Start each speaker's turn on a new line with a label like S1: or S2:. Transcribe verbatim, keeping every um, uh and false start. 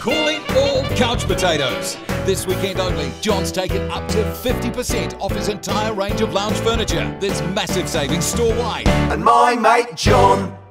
S1: Calling all couch potatoes. This weekend only, John's taken up to fifty percent off his entire range of lounge furniture. There's massive savings store-wide.
S2: And my mate John